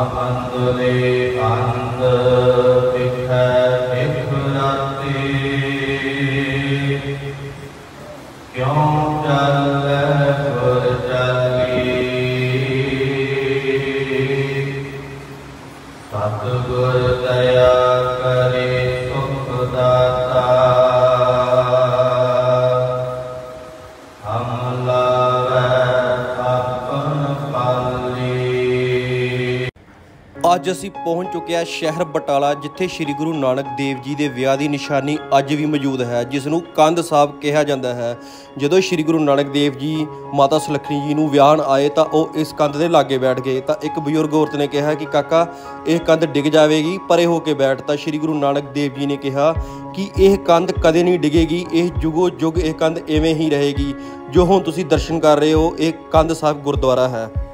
बंदुले बंद पिठै पिठुराते क्यों चल गुर चली सतगुर दया करे सुख दाता हम लावै अपन पाली। ਅੱਜ ਅਸੀਂ ਪਹੁੰਚ ਚੁੱਕੇ ਹਾਂ ਸ਼ਹਿਰ ਬਟਾਲਾ, ਜਿੱਥੇ ਸ਼੍ਰੀ ਗੁਰੂ ਨਾਨਕ ਦੇਵ ਜੀ ਦੇ ਵਿਆਹ ਦੀ ਨਿਸ਼ਾਨੀ ਅੱਜ ਵੀ ਮੌਜੂਦ ਹੈ, ਜਿਸ ਨੂੰ ਕੰਧ ਸਾਹਿਬ ਕਿਹਾ ਜਾਂਦਾ ਹੈ। ਜਦੋਂ ਸ਼੍ਰੀ ਗੁਰੂ ਨਾਨਕ ਦੇਵ ਜੀ ਮਾਤਾ ਸੁਲੱਖਣੀ ਜੀ ਨੂੰ ਵਿਆਹਣ ਆਏ ਤਾਂ ਉਹ ਇਸ ਕੰਧ ਦੇ ਲਾਗੇ ਬੈਠ ਗਏ। ਤਾਂ ਇੱਕ ਬਜ਼ੁਰਗ ਔਰਤ ਨੇ ਕਿਹਾ ਕਿ ਕਾਕਾ ਇਹ ਕੰਧ ਡਿੱਗ ਜਾਵੇਗੀ, ਪਰੇ ਹੋ ਕੇ ਬੈਠ। ਤਾਂ ਸ਼੍ਰੀ ਗੁਰੂ ਨਾਨਕ ਦੇਵ ਜੀ ਨੇ ਕਿਹਾ ਕਿ ਇਹ ਕੰਧ ਕਦੇ ਨਹੀਂ ਡਿੱਗੇਗੀ, ਇਹ ਜੁਗੋ ਜੁਗ ਇਹ ਕੰਧ ਇਵੇਂ ਹੀ ਰਹੇਗੀ। ਜੋ ਹੁਣ ਤੁਸੀਂ ਦਰਸ਼ਨ ਕਰ ਰਹੇ ਹੋ ਇਹ ਕੰਧ ਸਾਹਿਬ ਗੁਰਦੁਆਰਾ ਹੈ।